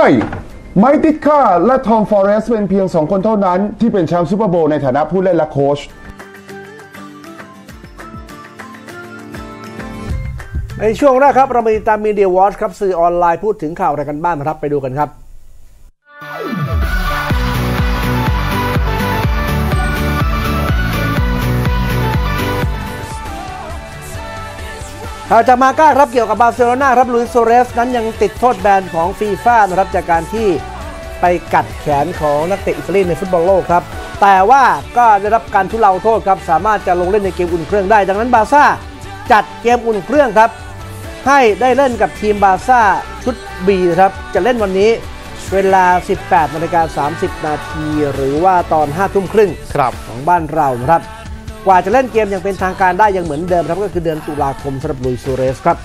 ไม่ไมค์ติดค่าและทอมฟอเรสต์เป็นเพียง2 คนเท่านั้นที่เป็นแชมป์ซูเปอร์โบว์ในฐานะผู้เล่นและโค้ชในช่วงแรกครับเรามาติดตามมีเดียวอชครับสื่อออนไลน์พูดถึงข่าวอะไรกันบ้างครับไปดูกันครับข่าวจากมาก้าครับเกี่ยวกับบาร์เซโลนาครับลุยส์ โซเรสนั้นยังติดโทษแบนของฟีฟ่านะครับจากการที่ไปกัดแขนของนักเตะอิตาลีในฟุตบอลโลกครับแต่ว่าก็ได้รับการทุเลาโทษครับสามารถจะลงเล่นในเกมอุ่นเครื่องได้ดังนั้นบาร์ซ่าจัดเกมอุ่นเครื่องครับให้ได้เล่นกับทีมบาร์ซ่าชุด B ครับจะเล่นวันนี้เวลา 18:30 น.หรือว่าตอน 5 ทุ่มครึ่งของบ้านเราครับกว่าจะเล่นเกมอย่างเป็นทางการได้ยังเหมือนเดิมครับก็คือเดือนตุลาคมสำหรับลุยส์ โซเรสครับ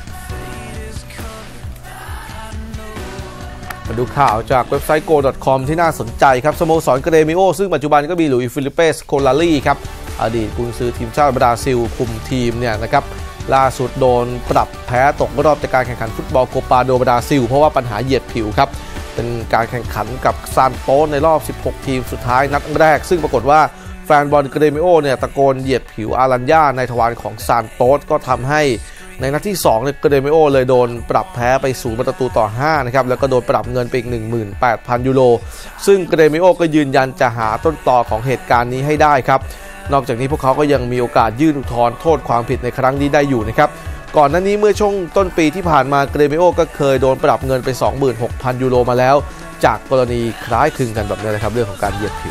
มาดูข่าวจากเว็บไซต์ go.com ที่น่าสนใจครับสโมสรเกเรมิโอซึ่งปัจจุบันก็มีหลุยส์ ฟิลิเป สโคลารีครับอดีตกุนซือทีมชาติบราซิลคุมทีมเนี่ยนะครับล่าสุดโดนปรับแพ้ตกรอบจากการแข่งขันฟุตบอลโคปาโดบราซิลเพราะว่าปัญหาเหยียดผิวครับเป็นการแข่งขันกับซานโตสในรอบ16 ทีมสุดท้ายนัดแรกซึ่งปรากฏว่าแฟนบอลเกเรมิโอเนี่ยตะโกนเหยียดผิวอารัญญาในทวารของซานโตสก็ทำให้ในนัดที่2เนี่ยเกเรมิโอเลยโดนปรับแพ้ไป0-5นะครับแล้วก็โดนปรับเงินไปอีก 18,000 ยูโรซึ่งเกเรมิโอก็ยืนยันจะหาต้นตอของเหตุการณ์นี้ให้ได้ครับนอกจากนี้พวกเขาก็ยังมีโอกาสยื่นอุทธรณ์โทษความผิดในครั้งนี้ได้อยู่นะครับก่อนหน้านี้เมื่อช่วงต้นปีที่ผ่านมาเกเรมิโอก็เคยโดนปรับเงินไป 26,000 ยูโรมาแล้วจากกรณีคล้ายคลึงกันแบบนี้นะครับเรื่องของการเหยียดผิว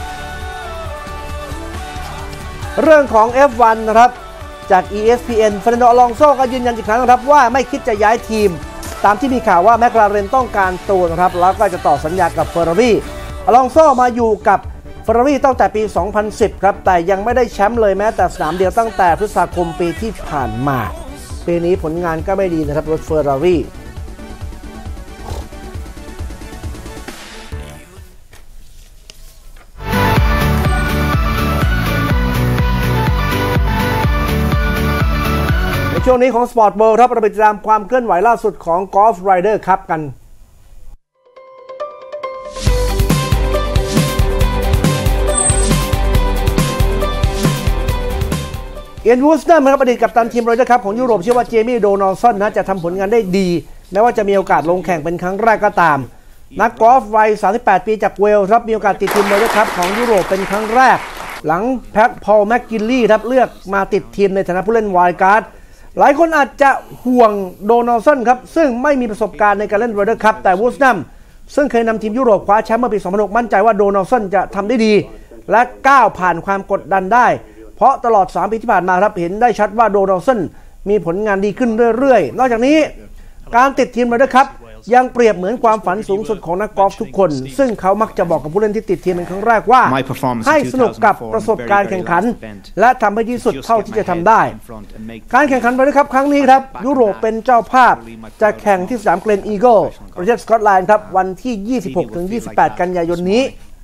เรื่องของ F1 นะครับจาก ESPN เฟรนันโด อลองโซก็ยืนยันอีกครั้งนะครับว่าไม่คิดจะย้ายทีมตามที่มีข่าวว่าแมคลาเรนต้องการตัวนะครับแล้วก็จะต่อสัญญากับเฟอร์รารี่อลองโซมาอยู่กับเฟอร์รารี่ตั้งแต่ปี 2010 ครับแต่ยังไม่ได้แชมป์เลยแม้แต่สนามเดียวตั้งแต่พฤษภาคมปีที่ผ่านมาปีนี้ผลงานก็ไม่ดีนะครับรถเฟอร์รารี่ช่วงนี้ของ Sport World ครับเราไปติดตามความเคลื่อนไหวล่าสุดของ Golf Ryder Cup กันเอียน วูดส์นะครับอดีตกัปตันทีม Ryder Cup ของยุโรปเชื่อว่าเจมี่ โดนัลสันนะจะทำผลงานได้ดีแม้ว่าจะมีโอกาสลงแข่งเป็นครั้งแรกก็ตามนักกอล์ฟวัย 38 ปีจากเวลส์ครับมีโอกาสติดทีม Ryder Cup ของยุโรปเป็นครั้งแรกหลังแพ็คพอล แมคกินลีย์ครับเลือกมาติดทีมในฐานะผู้เล่นไวล์ดการ์ดหลายคนอาจจะห่วงโดนัลสันครับซึ่งไม่มีประสบการณ์ในการเล่น Ryder Cup แต่วูดส์ซึ่งเคยนำทีมยุโรปคว้าแชมป์เมื่อปี 2006 มั่นใจว่าโดนัลสันจะทำได้ดีและก้าวผ่านความกดดันได้เพราะตลอด3 ปีที่ผ่านมาครับเห็นได้ชัดว่าโดนัลสันมีผลงานดีขึ้นเรื่อยๆนอกจากนี้การติดทีม Ryder Cup ยังเปรียบเหมือนความฝันสูงสุดของนักกอล์ฟทุกคนซึ่งเขามักจะบอกกับผู้เล่นที่ติดทีมเป็นครั้งแรกว่าให้สนุกกับประสบการณ์แข่งขันและทำให้ดีสุดเท่าที่จะทำได้การแข่งขันRyder Cupครั้งนี้ครับยุโรปเป็นเจ้าภาพจะแข่งที่สนามเกรนอีเกิลประเทศสกอตแลนด์ครับวันที่ 26-28 กันยายนนี้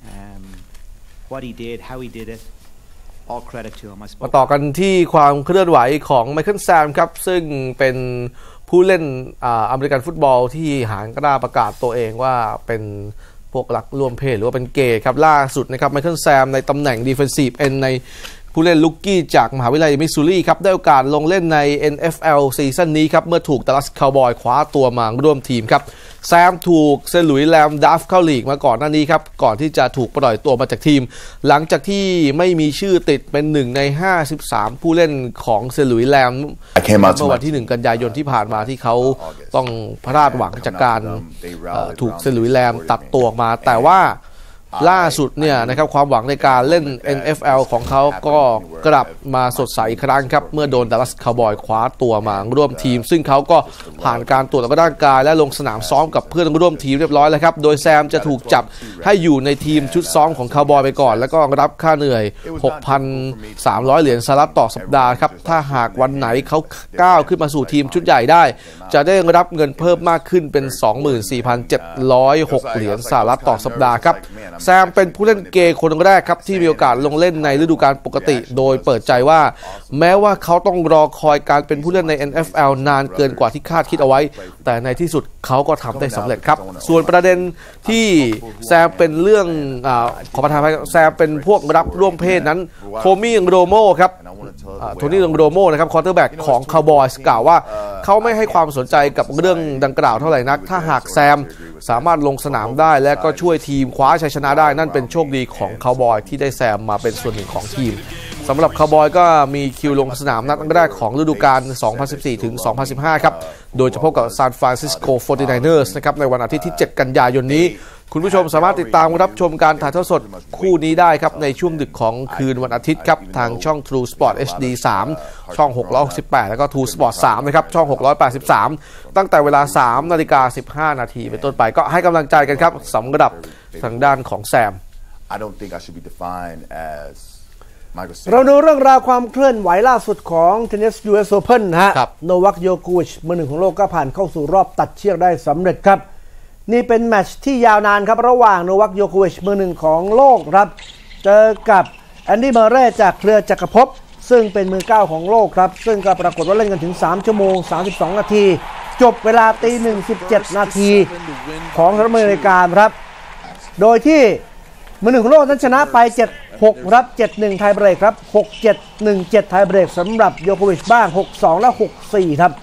มาต่อกันที่ความเคลื่อนไหวของไมเคิล แซมครับซึ่งเป็นผู้เล่นอเมริกันฟุตบอลที่หางกล้าประกาศตัวเองว่าเป็นพวกรักร่วมเพศหรือว่าเป็นเกย์ครับล่าสุดนะครับไมเคิล แซมในตำแหน่ง Defensive End ในผู้เล่นลุกกี้จากมหาวิทยาลัยมิสซูรีครับได้โอกาสลงเล่นใน NFL ซีซั่นนี้ครับเมื่อถูกดัลลัสคาวบอยคว้าตัวมาร่วมทีมครับแซมถูกเซนต์หลุยส์แรมดัฟเข้าลีกมาก่อนหน้านี้ครับก่อนที่จะถูกปล่อยตัวมาจากทีมหลังจากที่ไม่มีชื่อติดเป็น1 ใน 53 ผู้เล่นของเซนต์หลุยส์แรมเมื่อวันที่1 กันยายนที่ผ่านมาที่เขาต้องพลาดหวังจากการถูกเซนต์หลุยส์แรมตัดตัวมาแต่ว่าล่าสุดเนี่ยนะครับความหวังในการเล่น NFL ของเขาก็กลับมาสดใสอีกครั้งครับเมื่อโดนดัลลัสคาวบอยคว้าตัวมาร่วมทีมซึ่งเขาก็ผ่านการตรวจร่างกายและลงสนามซ้อมกับเพื่อนร่วมทีมเรียบร้อยแล้วครับโดยแซมจะถูกจับให้อยู่ในทีมชุดซ้อมของคาวบอยไปก่อนแล้วก็รับค่าเหนื่อย 6,300 เหรียญสหรัฐต่อสัปดาห์ครับถ้าหากวันไหนเขาก้าวขึ้นมาสู่ทีมชุดใหญ่ได้จะได้รับเงินเพิ่มมากขึ้นเป็น 24,706 เหรียญสหรัฐต่อสัปดาห์ครับแซมเป็นผู้เล่นเกย์คนแรกครับที่มีโอกาสลงเล่นในฤดูกาลปกติโดยยเปิดใจว่าแม้ว่าเขาต้องรอคอยการเป็นผู้เล่นใน NFL นานเกินกว่าที่คาดคิดเอาไว้แต่ในที่สุดเขาก็ทำได้สำเร็จครับส่วนประเด็นที่แซมเป็นเรื่องขอประทานให้แซมเป็นพวกรับร่วมเพศนั้นโทมี่โรโม่ครับโทนี่โรโม่นะครับควอเตอร์แบ็กของคาวบอยส์กล่าวว่าเขาไม่ให้ความสนใจกับเรื่องดังกล่าวเท่าไหร่นักถ้าหากแซมสามารถลงสนามได้และก็ช่วยทีมคว้าชัยชนะได้นั่นเป็นโชคดีของคาวบอยที่ได้แซมมาเป็นส่วนหนึ่งของทีมสำหรับคาวบอยก็มีคิวลงสนามนัดแรกของฤดูกาล 2014 ถึง 2015 ครับโดยจะพบกับซานฟรานซิสโก 49ers นะครับในวันอาทิตย์ที่ 7 กันยายนนี้คุณผู้ชมสามารถติดตามรับชมการถ่ายทอดสดคู่นี้ได้ครับในช่วงดึกของคืนวันอาทิตย์ครับทางช่อง True Sport HD 3 ช่อง 668 แล้วก็ True Sport 3 นะครับช่อง 683 ตั้งแต่เวลา 3:15 นาทีเป็นต้นไปก็ให้กำลังใจกันครับสำหรับทางด้านของแซม I don't think I should be defined as เราดูเรื่องราวความเคลื่อนไหวล่าสุดของเทนนิส US Open นะฮะโนวัค โยโควิชมือหนึ่งของโลกก็ผ่านเข้าสู่รอบตัดเชือกได้สำเร็จครับนี่เป็นแมตช์ที่ยาวนานครับระหว่างโนวัค โยโควิชมือหนึ่งของโลกครับเจอกับแอนดี้ เมอร์เรย์จากเครือจักรภพซึ่งเป็นมือ9ของโลกครับซึ่งก็ปรากฏว่าเล่นกันถึง3 ชั่วโมง 32 นาทีจบเวลาตี 1:17 นาทีของสหรัฐอเมริกาครับโดยที่มือหนึ่งของโลกนั้นชนะไป 7-6 ครับ 7-1 ไทยเบรกครับ 6-7 1-7 ไทยเบรกสำหรับโยโควิชบ้าง 6-2 และ 6-4 ครับ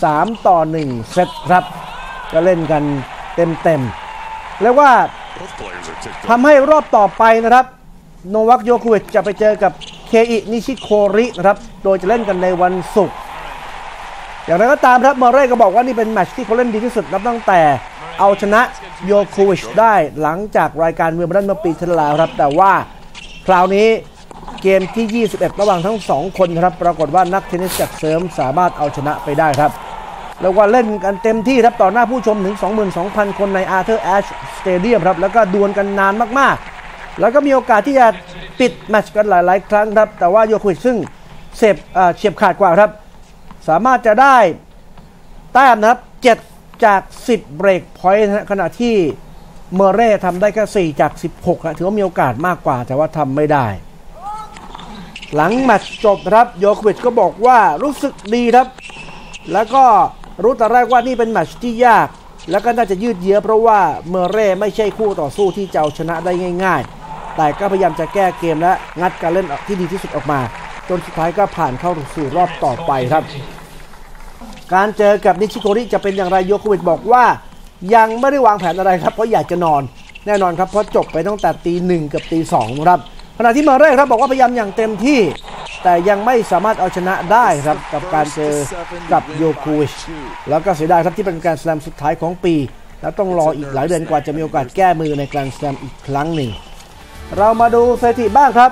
3-1 เซตครับก็เล่นกันเต็มๆแล้วว่าทำให้รอบต่อไปนะครับโนวัค โยโควิชจะไปเจอกับเคอิ นิชิโครินะครับโดยจะเล่นกันในวันศุกร์อย่างไรก็ตามครับเมอร์เรย์ก็บอกว่านี่เป็นแมตช์ที่เขาเล่นดีที่สุดนับตั้งแต่เอาชนะโยโควิชได้หลังจากรายการวิมเบิลดันเมื่อปีที่แล้วครับแต่ว่าคราวนี้เกมที่ 21 ระหว่างทั้ง2คนครับปรากฏว่านักเทนนิสจากเสริมสามารถเอาชนะไปได้ครับแล้วก็เล่นกันเต็มที่ครับต่อหน้าผู้ชมถึง 22,000 คนในอาร์เธอร์แอชสเตเดียมครับแล้วก็ดวลกันนานมากๆแล้วก็มีโอกาสที่จะปิดแมตช์กันหลายๆครั้งครับแต่ว่าโยโควิชซึ่งเฉียบขาดกว่าครับสามารถจะได้แต้มนะครับ7 จาก 10 เบรกพอยต์ขณะที่เมอร์เรย์ทำได้แค่4 จาก 16นะถือว่ามีโอกาสมากกว่าแต่ว่าทำไม่ได้หลังแมตช์จบครับโยโควิชก็บอกว่ารู้สึกดีครับแล้วก็รู้แต่แรกว่านี่เป็นแมตช์ที่ยากแล้วก็น่าจะยืดเยื้อเพราะว่าเมอร์เรย์ไม่ใช่คู่ต่อสู้ที่จะเอาชนะได้ง่ายๆแต่ก็พยายามจะแก้เกมและงัดการเล่นที่ดีที่สุดออกมาจนสุดท้ายก็ผ่านเข้าสู่รอบต่อไปครับการเจอกับนิชิโกริจะเป็นอย่างไรโยโควิชบอกว่ายังไม่ได้วางแผนอะไรครับเพราะอยากจะนอนแน่นอนครับเพราะจบไปตั้งแต่ตี 1 กับตี 2ครับขณะที่เมอร์เรย์ครับบอกว่าพยายามอย่างเต็มที่แต่ยังไม่สามารถเอาชนะได้ครับกับการเจอกับโยโควิชแล้วก็เสียดายครับที่เป็นการแสลมสุดท้ายของปีแล้วต้องรออีกหลายเดือนกว่าจะมีโอกาสแก้มือในการแสลมอีกครั้งหนึ่งเรามาดูสถิติบ้างครับ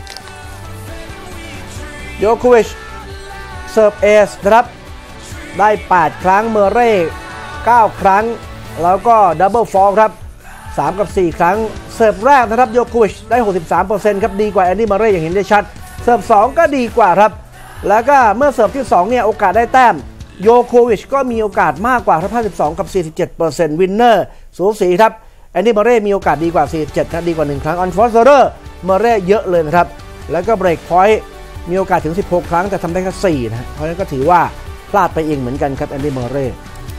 โยโควิชเซิร์ฟเอสนะครับได้8 ครั้งเมอร์เรย์9 ครั้งแล้วก็ดับเบิลฟอลครับ3 กับ 4 ครั้งเสิร์ฟแรกนะครับโยโควิชได้ 63% ครับดีกว่าแอนดี้ เมอร์เรย์อย่างเห็นได้ชัดเสิร์ฟ2ก็ดีกว่าครับแล้วก็เมื่อเสิร์ฟที่2เนี่ยโอกาสได้แต้มโยโควิชก็มีโอกาสมากกว่าครับ52 กับ 47% วินเนอร์สูสีครับแอนดี้ เมอร์เรย์มีโอกาสดีกว่า47ครับดีกว่า1 ครั้งออนฟอร์เซอร์เมอร์เรย์เยอะเลยนะครับแล้วก็เบรกพอยต์มีโอกาสถึง16 ครั้งแต่ทำได้แค่4นะเพราะฉะนั้นก็ถือว่าพลาดไปเองเหมือนกันครับแอนดี้ เมอร์เรย์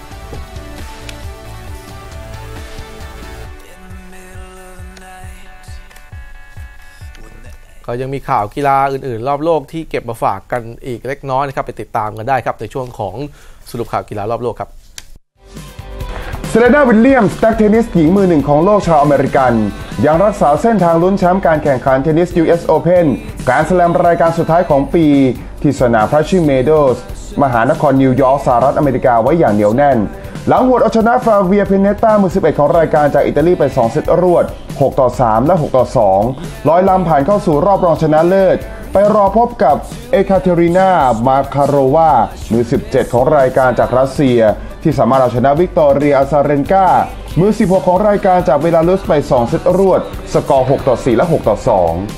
ก็ยังมีข่าวกีฬาอื่นๆรอบโลกที่เก็บมาฝากกันอีกเล็กน้อยนะครับไปติดตามกันได้ครับในช่วงของสรุปข่าวกีฬารอบโลกครับเซเลนา วิลเลียมส์นักเทนนิสหญิงมือหนึ่งของโลกชาวอเมริกันยังรักษาเส้นทางลุ้นแชมป์การแข่งขันเทนนิส US Open การสแลมรายการสุดท้ายของปีที่สนาม Flushing Meadows มหานครนิวยอร์กสหรัฐอเมริกาไว้อย่างเหนียวแน่นหลังหวดเอาชนะฟราเวีย เพเนต้ามือ11ของรายการจากอิตาลีไป2 เซตรวด6-3 และ 6-2 ลอยลำผ่านเข้าสู่รอบรองชนะเลิศไปรอพบกับเอคาเทรินา มาคารโรวามือ17ของรายการจากรัสเซียที่สามารถเอาชนะวิกตอเรีย อาซาเรนกามือ16ของรายการจากเบลารุสไป2 เซตรวดสกอร์6-4 และ 6-2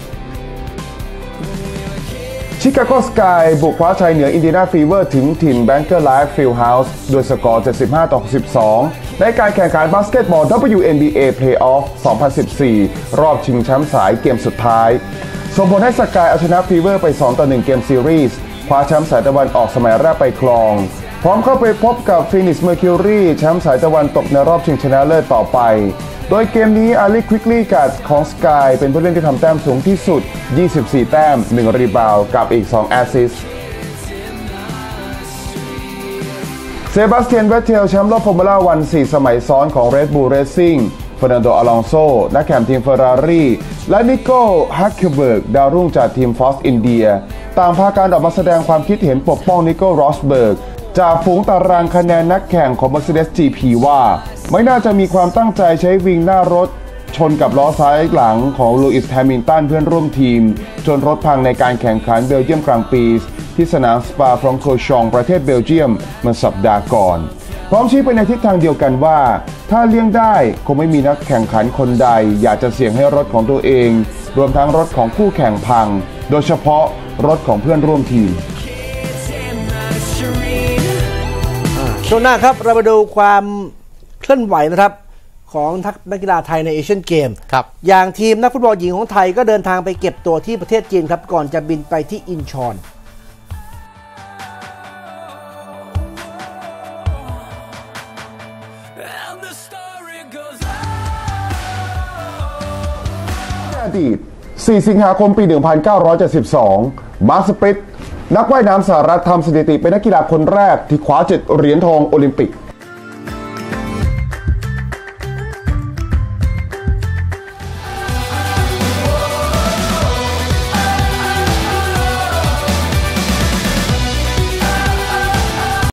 ชิคาโกสกายบุกคว้าชัยเหนืออินเดียนาฟีเวอร์ถึงถิ่นแบงเกอร์ไลฟ์ฟิลด์เฮาส์โดยสกอร์ 75-62 ในการแข่งขันบาสเกตบอล WNBA Playoff 2014 รอบชิงแชมป์สายเกมสุดท้ายส่งผลให้สกายเอาชนะฟีเวอร์ไป 2-1 เกมซีรีส์คว้าแชมป์สายตะวันออกสมัยแรกไปครองพร้อมเข้าไปพบกับฟีนิกซ์เมอร์คิวรีแชมป์สายตะวันตกในรอบชิงชนะเลิศต่อไปโดยเกมนี้อาลีควิกลี่กัดของสกายเป็นผู้เล่นที่ทำแต้มสูงที่สุด24แต้ม1รีบาวด์กับอีก2แอสซิสต์เซบาสเตียน เวตเทลแชมป์รอบฟอร์มูล่าวัน4สมัยซ้อนของ Red Bull Racing เฟอร์นันโด อลองโซนักแข่งทีมเฟอร์รารี่และนิโก้ ฮักเคเบิร์กดาวรุ่งจากทีมฟอสอินเดียต่างพาการออกมาแสดงความคิดเห็นปกป้องนิโก้ รอสเบิร์กจากฝูงตารางคะแนนนักแข่งของ Mercedes GP ว่าไม่น่าจะมีความตั้งใจใช้วิงหน้ารถชนกับล้อซ้ายหลังของลูอิส แฮมิลตันเพื่อนร่วมทีมจนรถพังในการแข่งขันเบลเยียมกลางปีที่สนามสปาฟรองโคชองประเทศเบลเยียมเมื่อสัปดาห์ก่อนพร้อมชี้ไปในทิศทางเดียวกันว่าถ้าเลี่ยงได้คงไม่มีนักแข่งขันคนใดอยากจะเสี่ยงให้รถของตัวเองรวมทั้งรถของคู่แข่งพังโดยเฉพาะรถของเพื่อนร่วมทีมช่วงหน้าครับเรามาดูความเคลื่อนไหวนะครับของนักกีฬาไทยในเอเชียนเกมอย่างทีมนักฟุตบอลหญิงของไทยก็เดินทางไปเก็บตัวที่ประเทศจีนครับก่อนจะบินไปที่อินชอนอดีต4 สิงหาคมปี 1972 มาร์ค สปริตนักว่ายน้ำสหรัฐทำสถิติเป็นนักกีฬาคนแรกที่คว้า7 เหรียญทองโอลิมปิก